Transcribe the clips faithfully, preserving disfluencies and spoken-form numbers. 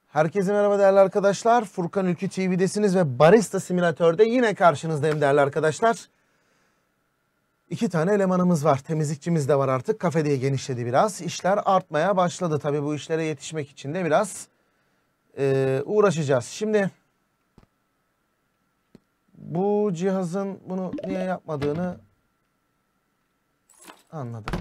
Herkese merhaba değerli arkadaşlar. Furkan Ülkü T V'desiniz ve Barista Simülatör'de yine karşınızdayım değerli arkadaşlar. İki tane elemanımız var. Temizlikçimiz de var artık. Kafe diye genişledi biraz. İşler artmaya başladı. Tabii bu işlere yetişmek için de biraz e, uğraşacağız. Şimdi bu cihazın bunu niye yapmadığını anladım.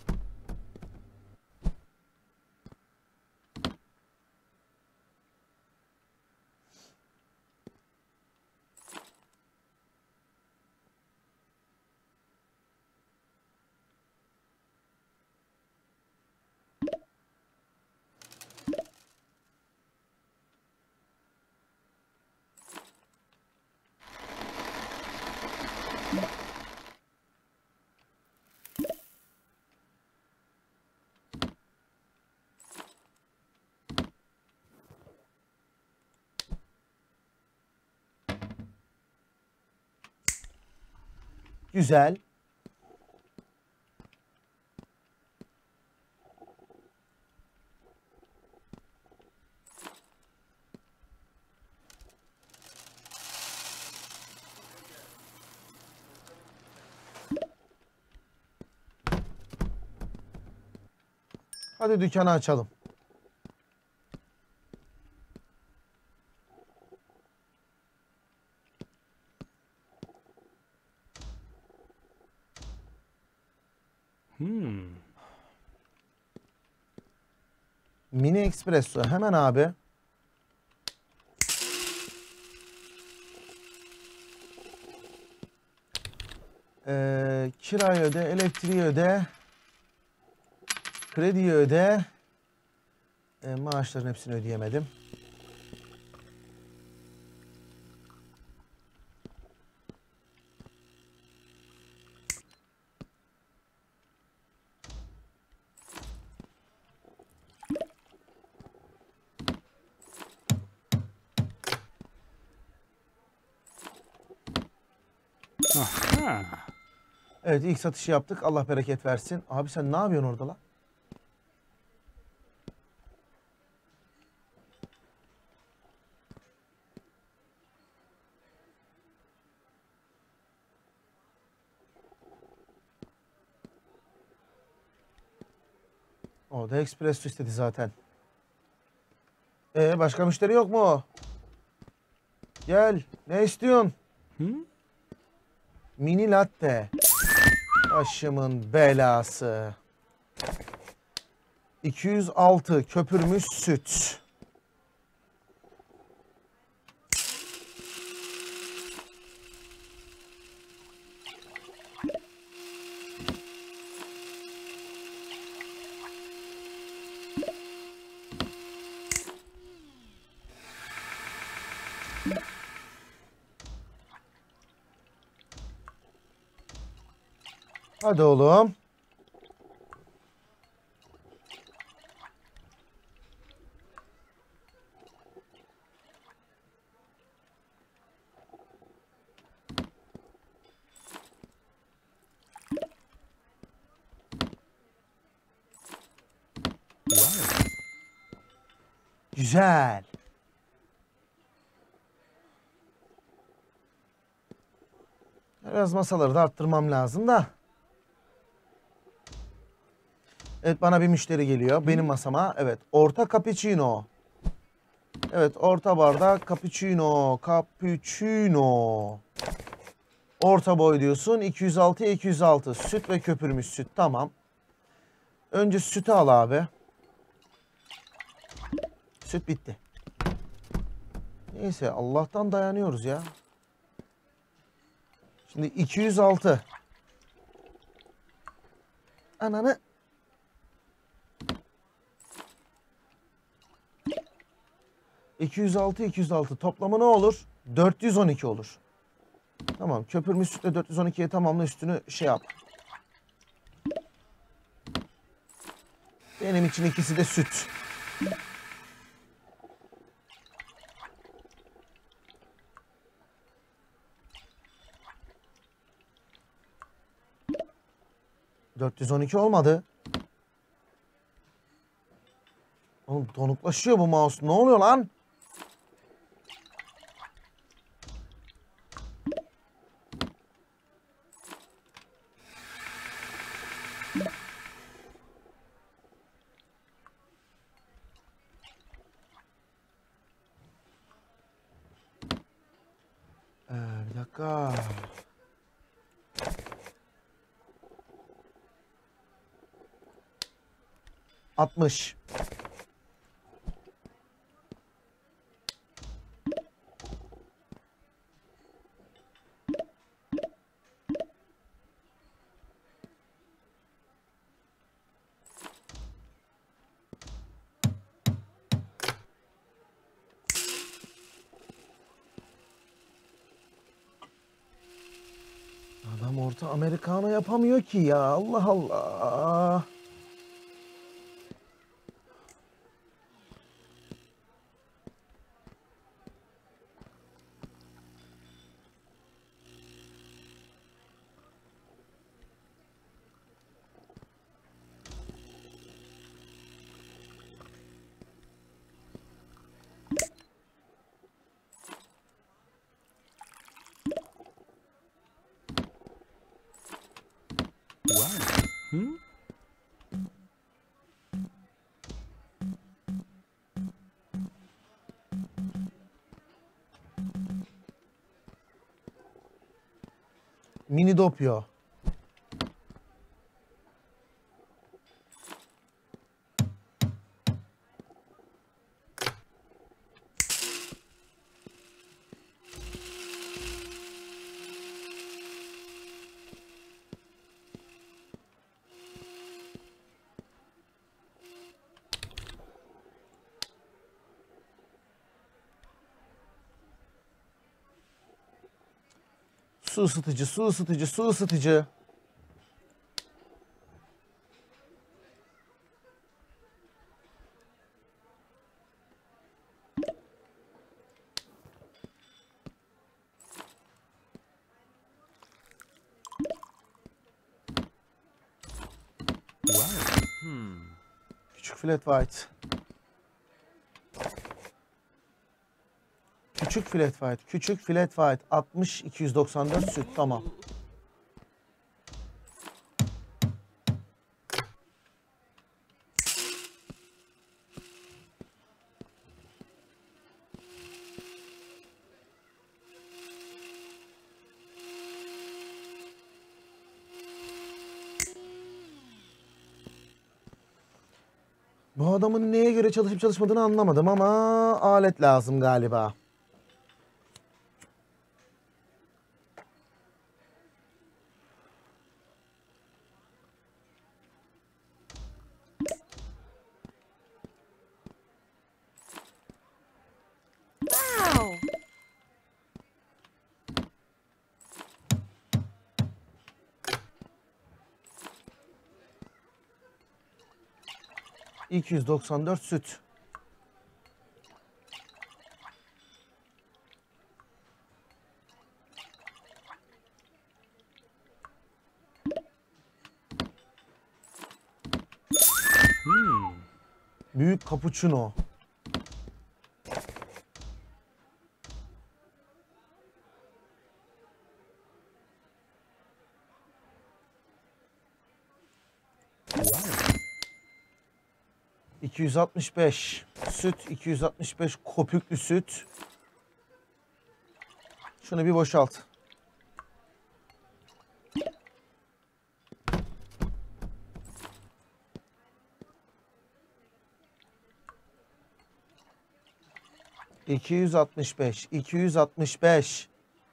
Güzel. Hadi dükkanı açalım. Hmm. Mini espresso hemen abi. Ee, kirayı öde, elektriği öde, krediyi öde. Ee, maaşların hepsini ödeyemedim. Aha. Evet, ilk satışı yaptık. Allah bereket versin. Abi sen ne yapıyorsun orada lan? O da espresso istedi zaten. Ee, başka müşteri yok mu? Gel. Ne istiyorsun? Hmm? Mini latte. Başımın belası. iki yüz altı köpürmüş süt. Hadi oğlum. Wow. Güzel. Biraz masaları da arttırmam lazım da. Evet, bana bir müşteri geliyor. Benim masama. Evet. Orta cappuccino. Evet. Orta bardak cappuccino. Cappuccino. Orta boy diyorsun. iki yüz altı iki yüz altı. Süt ve köpürmüş süt. Tamam. Önce sütü al abi. Süt bitti. Neyse. Allah'tan dayanıyoruz ya. Şimdi iki yüz altı. Ananı. iki yüz altı iki yüz altı toplamı ne olur? dört yüz on iki olur. Tamam, köpürmüş sütle dört yüz on ikiye tamamla, üstünü şey yap. Benim için ikisi de süt. dört yüz on iki olmadı. Oğlum donuklaşıyor bu mouse. Ne oluyor lan? Ee, bir dakika. altmış. Adam orta Americano yapamıyor ki ya. Allah Allah. Wow. Hmm? Mini dopyo. Su ısıtıcı, su ısıtıcı, su ısıtıcı. Wow. Hmm. Küçük flat white. Küçük flat white, küçük flat white. altmış iki yüz doksan dört süt, tamam. Bu adamın neye göre çalışıp çalışmadığını anlamadım ama alet lazım galiba. Wow. iki yüz doksan dört süt. Hmm. Büyük cappuccino. iki yüz altmış beş süt, iki yüz altmış beş köpüklü süt. Şunu bir boşalt. iki yüz altmış beş, iki yüz altmış beş.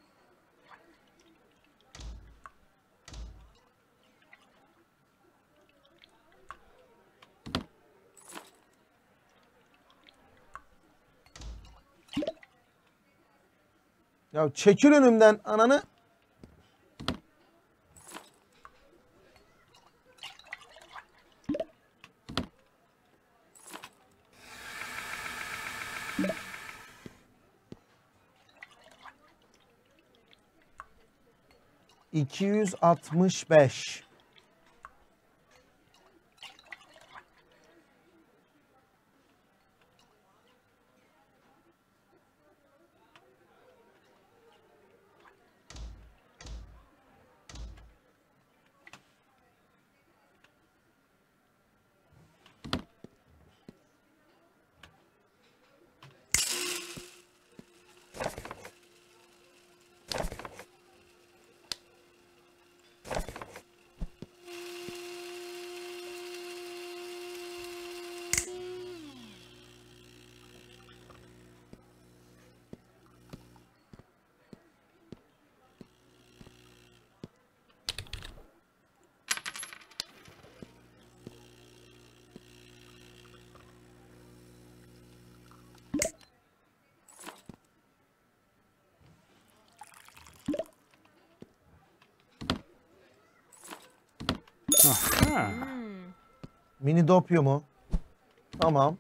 Ya çekil önümden ananı. iki yüz altmış beş. Aha. Hmm. Mini dopyo mu? Tamam.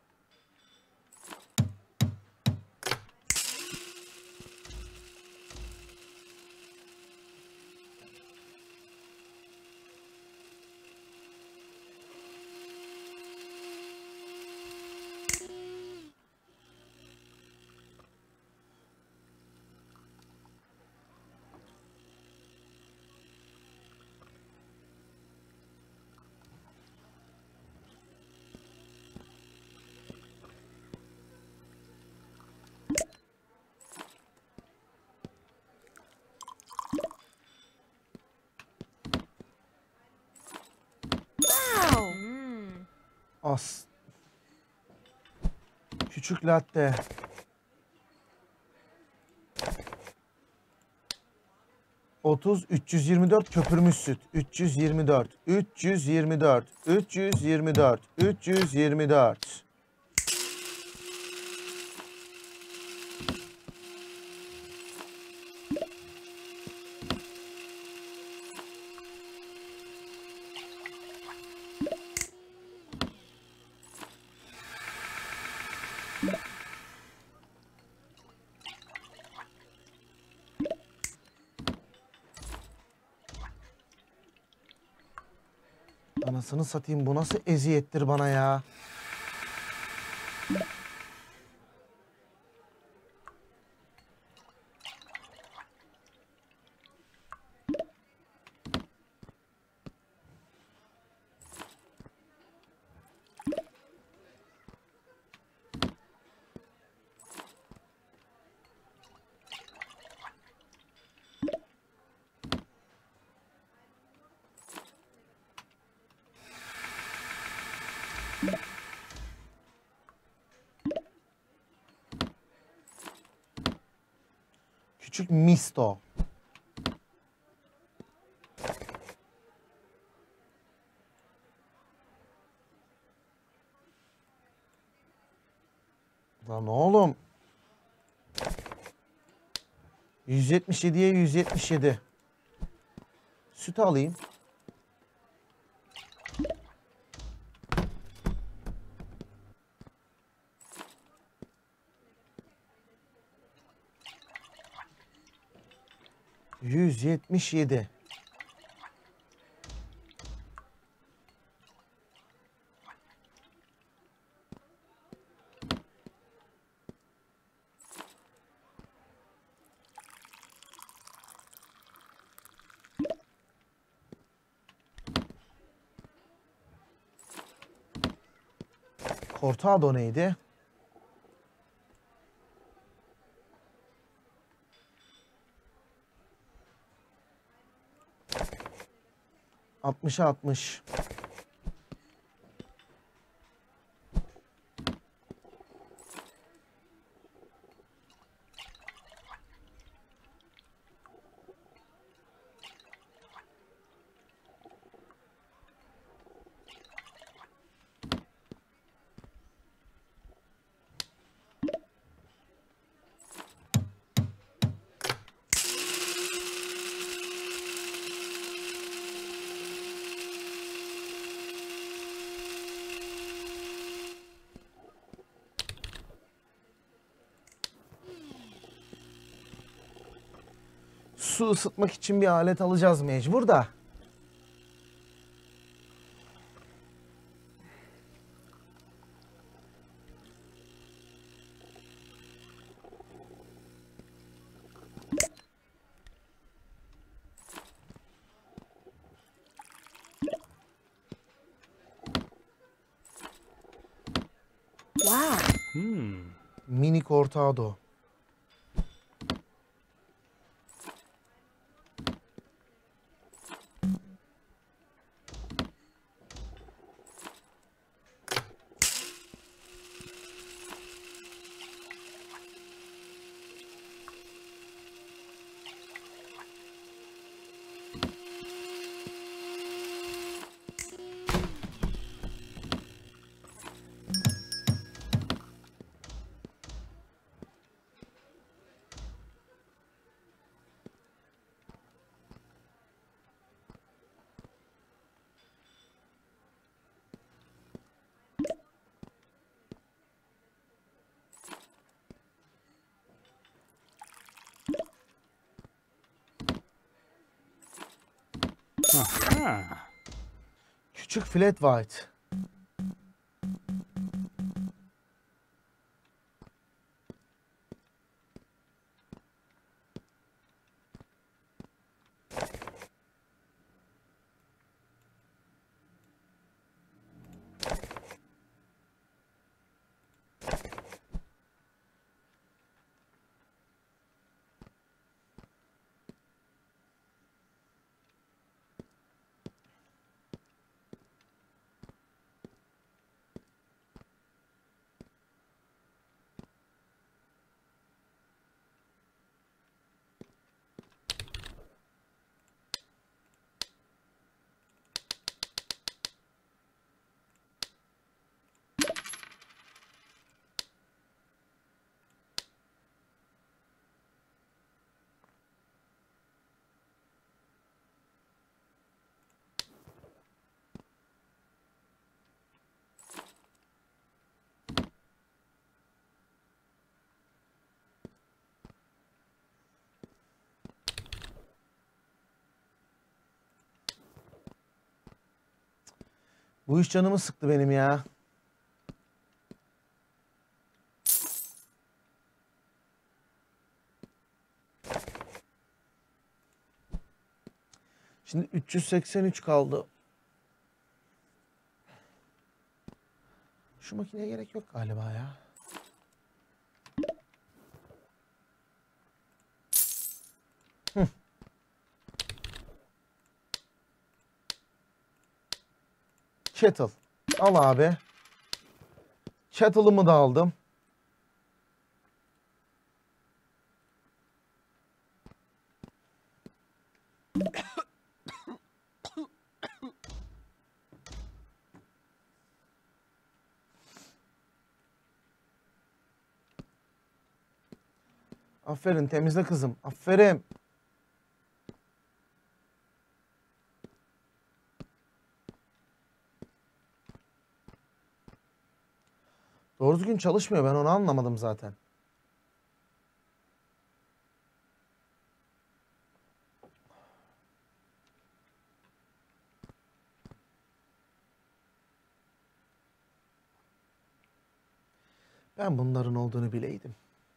Wow. Hmm. As. Küçük latte. otuz üç yüz yirmi dört köpürmüş süt. üç yüz yirmi dört. üç yüz yirmi dört. üç yüz yirmi dört. üç yüz yirmi dört. Anasını satayım, bu nasıl eziyettir bana ya. Küçük misto. Lan oğlum. yüz yetmiş yediye yüz yetmiş yedi. Süt alayım. yüz yetmiş yedi. Cortado neydi? altmışa altmış. Su ısıtmak için bir alet alacağız mecbur da. Wow. Hmm. Mini Cortado. Aha. Küçük flat white. Bu iş canımı sıktı benim ya. Şimdi üç yüz seksen üç kaldı. Şu makineye gerek yok galiba ya. Hı. Kettle. Al abi. Kettle'ımı da aldım. Aferin, temizle kızım. Aferin. Doğru düzgün çalışmıyor. Ben onu anlamadım zaten. Ben bunların olduğunu bileydim.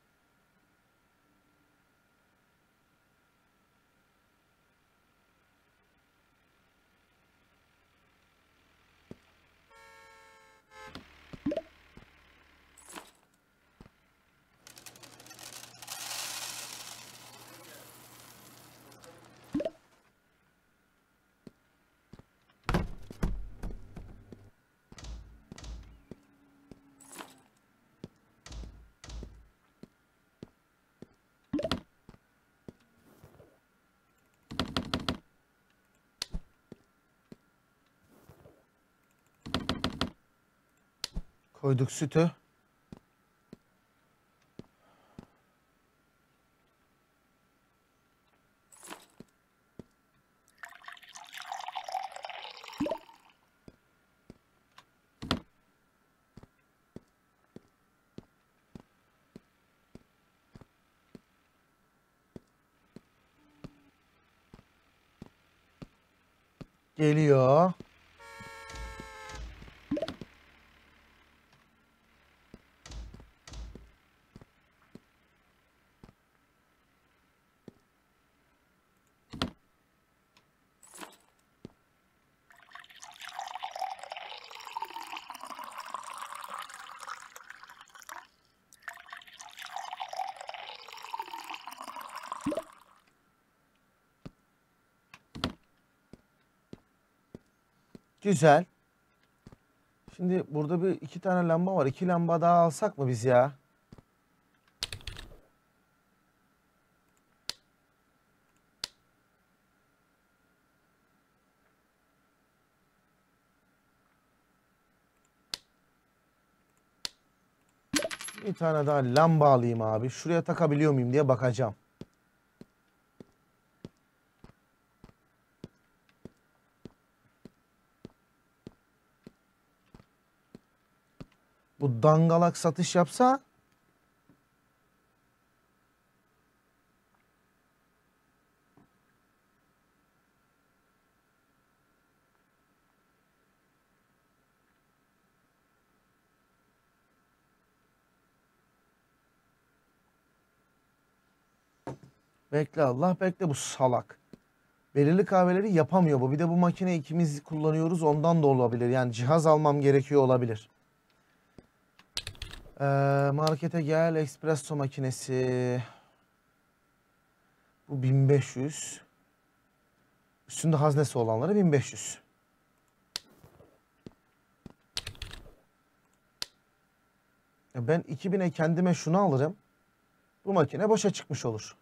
Koyduk sütü. Geliyor. Güzel. Şimdi burada bir iki tane lamba var. İki lamba daha alsak mı biz ya? Bir tane daha lamba alayım abi. Şuraya takabiliyor muyum diye bakacağım. Bu dangalak satış yapsa Bekle Allah bekle, bu salak. Belirli kahveleri yapamıyor bu. Bir de bu makine ikimiz kullanıyoruz, ondan da olabilir. Yani cihaz almam gerekiyor olabilir. Ee, markete gel, espresso makinesi. Bu bin beş yüz. Üstünde haznesi olanları bin beş yüz. Ya ben iki bine kendime şunu alırım. Bu makine boşa çıkmış olur.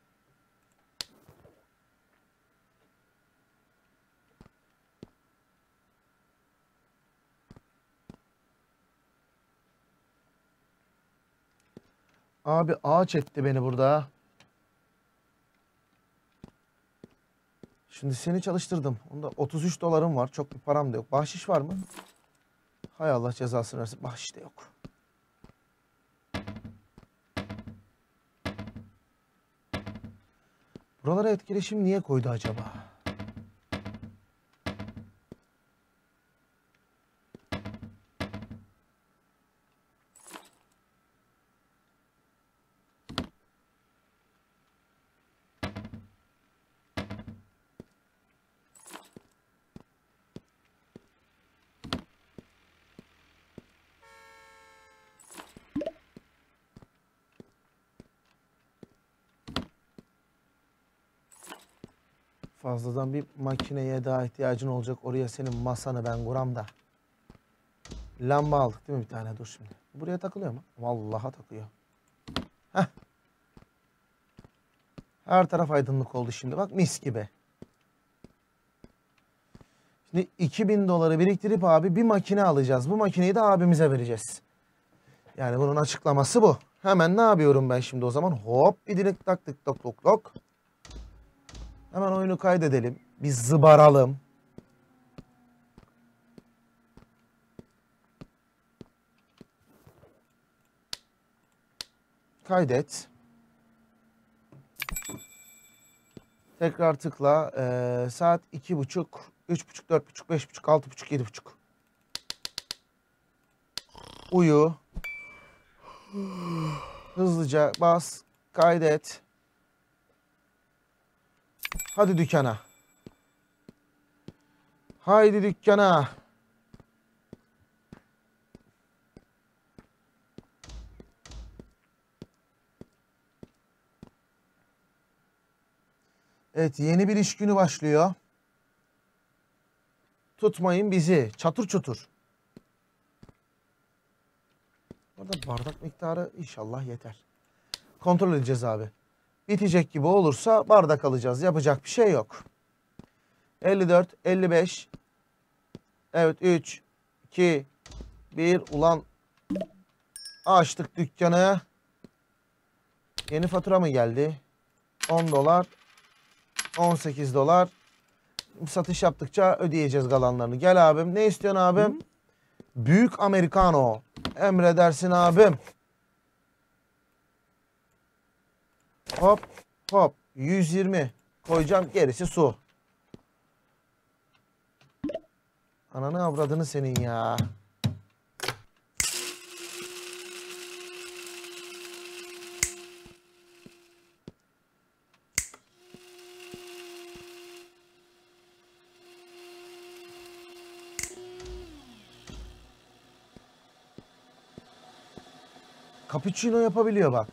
Abi ağaç etti beni burada. Şimdi seni çalıştırdım. Onda otuz üç dolarım var. Çok bir param da yok. Bahşiş var mı? Hay Allah cezasını versin. Bahşiş de yok. Buralara etkileşim niye koydu acaba? Fazladan bir makineye daha ihtiyacın olacak. Oraya senin masanı ben kuram da. Lamba aldık değil mi bir tane? Dur şimdi. Buraya takılıyor mu? Vallahi takıyor. Heh. Her taraf aydınlık oldu şimdi. Bak mis gibi. Şimdi iki bin doları biriktirip abi bir makine alacağız. Bu makineyi de abimize vereceğiz. Yani bunun açıklaması bu. Hemen ne yapıyorum ben şimdi o zaman? Hop bir direkt tak tık tok tok tok. Hemen oyunu kaydedelim. Bir zıbaralım. Kaydet. Tekrar tıkla. Ee, saat iki buçuk, üç buçuk, dört buçuk, beş buçuk, altı buçuk, yedi buçuk. Uyu. Hızlıca bas. Kaydet. Hadi dükkana. Haydi dükkana. Evet, yeni bir iş günü başlıyor. Tutmayın bizi. Çatır çutur. Burada bardak miktarı inşallah yeter. Kontrol edeceğiz abi. Bitecek gibi olursa bardak alacağız. Yapacak bir şey yok. elli dört, elli beş. Evet, üç, iki, bir. Ulan açtık dükkanı. Yeni fatura mı geldi? on dolar. on sekiz dolar. Satış yaptıkça ödeyeceğiz kalanlarını. Gel abim. Ne istiyorsun abim? Hı? Büyük Americano. Emredersin abim. Hop hop. yüz yirmi. Koyacağım, gerisi su. Ananı avradını senin ya. Cappuccino yapabiliyor bak.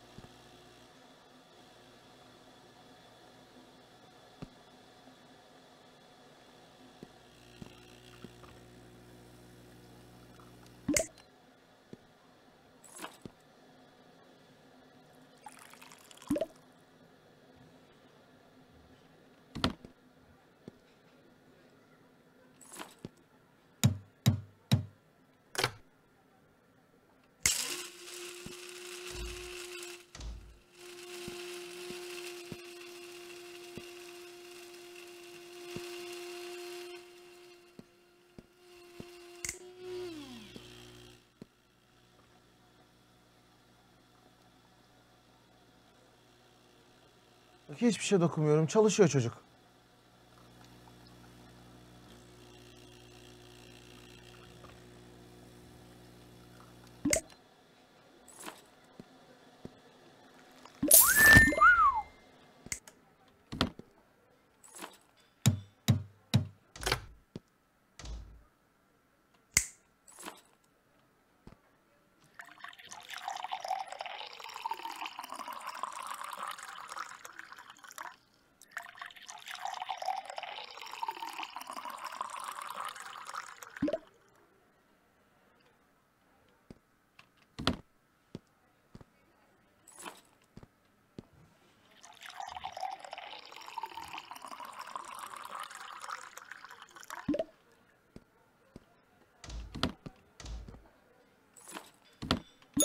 Bak, hiçbir şey dokunmuyorum. Çalışıyor çocuk.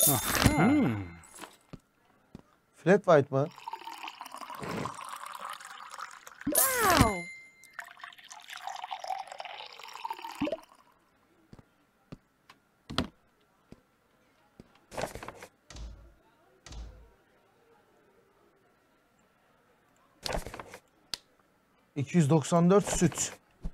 Hmm. Flat white mı? Wow. iki yüz doksan dört süt.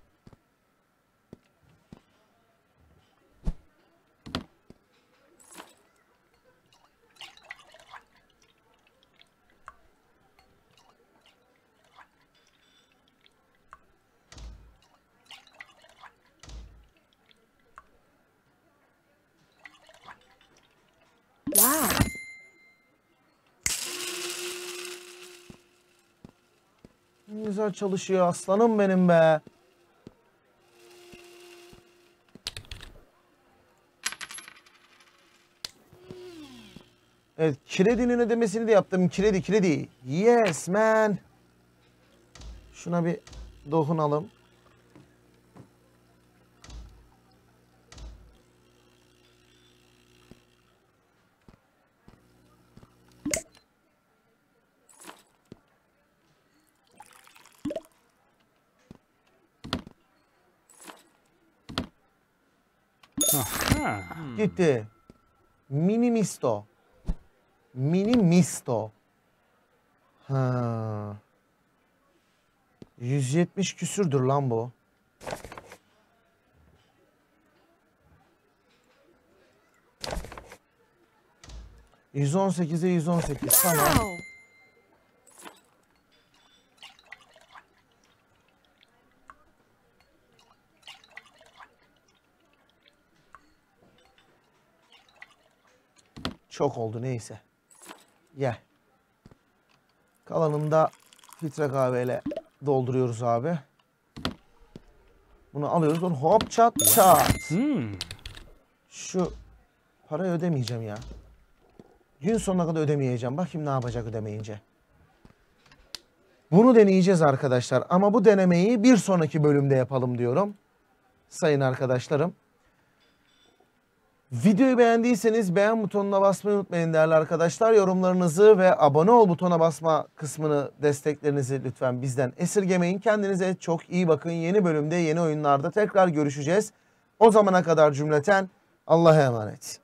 Wow. Ne güzel çalışıyor aslanım benim be. Evet, kredinin ödemesini de yaptım. Kredi, kredi. Yes man. Şuna bir dokunalım. Aha. Gitti. Mini misto. Mini misto. Ha. yüz yetmiş küsürdür lan bu. yüz on sekize yüz on sekiz. Tamam. Wow. Çok oldu neyse. Gel. Kalanını da filtre kahveyle dolduruyoruz abi. Bunu alıyoruz. Onu hop çat çat. Hmm. Şu parayı ödemeyeceğim ya. Gün sonuna kadar ödemeyeceğim. Bakayım ne yapacak ödemeyince. Bunu deneyeceğiz arkadaşlar. Ama bu denemeyi bir sonraki bölümde yapalım diyorum. Sayın arkadaşlarım. Videoyu beğendiyseniz beğen butonuna basmayı unutmayın değerli arkadaşlar. Yorumlarınızı ve abone ol butona basma kısmını, desteklerinizi lütfen bizden esirgemeyin. Kendinize çok iyi bakın. Yeni bölümde, yeni oyunlarda tekrar görüşeceğiz. O zamana kadar cümleten Allah'a emanet.